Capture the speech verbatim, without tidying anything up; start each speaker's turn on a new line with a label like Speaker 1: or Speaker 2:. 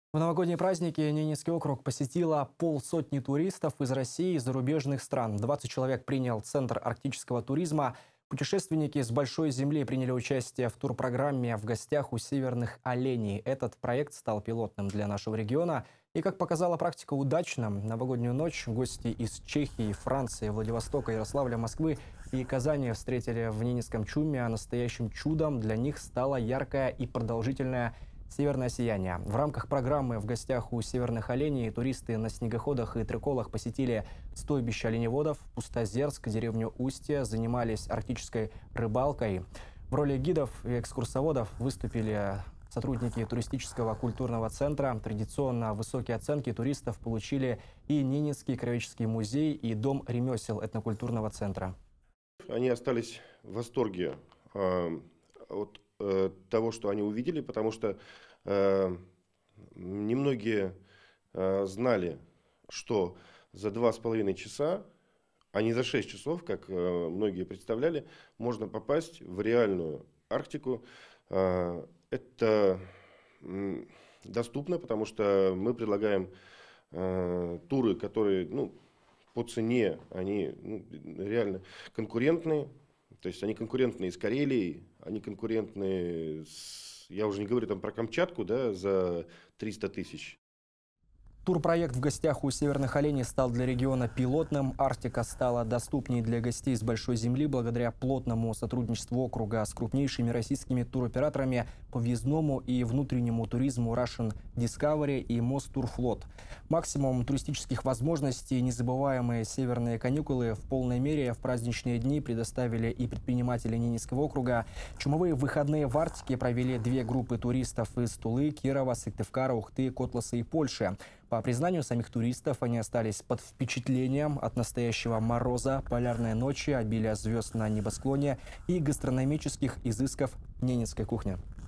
Speaker 1: В новогодние праздники Ненецкий округ посетило полсотни туристов из России и зарубежных стран. двадцать человек принял Центр арктического туризма. Путешественники с большой земли приняли участие в турпрограмме «В гостях у северных оленей». Этот проект стал пилотным для нашего региона. И, как показала практика, удачным. Новогоднюю ночь гости из Чехии, Франции, Владивостока, Ярославля, Москвы и Казани встретили в Ненецком чуме, а настоящим чудом для них стало яркое и продолжительное «Северное сияние». В рамках программы «В гостях у северных оленей» туристы на снегоходах и триколах посетили стойбище оленеводов, Пустозерск, деревню Устье, занимались арктической рыбалкой. В роли гидов и экскурсоводов выступили сотрудники туристического культурного центра. Традиционно высокие оценки туристов получили и Ненецкий краеведческий музей, и Дом ремесел этнокультурного центра.
Speaker 2: Они остались в восторге э, от э, того, что они увидели, потому что э, немногие э, знали, что за два с половиной часа, а не за шесть часов, как э, многие представляли, можно попасть в реальную Арктику. Э, это э, доступно, потому что мы предлагаем э, туры, которые, ну, по цене, они ну, реально конкурентные. То есть они конкурентные с Карелией, они конкурентные с, я уже не говорю там про Камчатку, да, за триста тысяч.
Speaker 1: Турпроект «В гостях у северных оленей» стал для региона пилотным. Арктика стала доступней для гостей с большой земли благодаря плотному сотрудничеству округа с крупнейшими российскими туроператорами по въездному и внутреннему туризму Russian Discovery и Мостурфлот. Максимум туристических возможностей и незабываемые северные каникулы в полной мере в праздничные дни предоставили и предприниматели Ненецкого округа. Чумовые выходные в Арктике провели две группы туристов из Тулы, Кирова, Сыктывкара, Ухты, Котласа и Польши. По признанию самих туристов, они остались под впечатлением от настоящего мороза, полярной ночи, обилия звезд на небосклоне и гастрономических изысков ненецкой кухни.